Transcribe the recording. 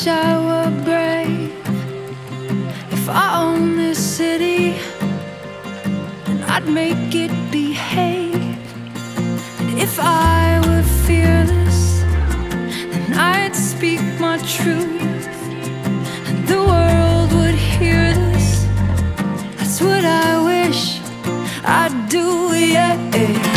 wish I were brave. If I owned this city, then I'd make it behave. And if I were fearless, then I'd speak my truth, and the world would hear this. That's what I wish I'd do, yeah.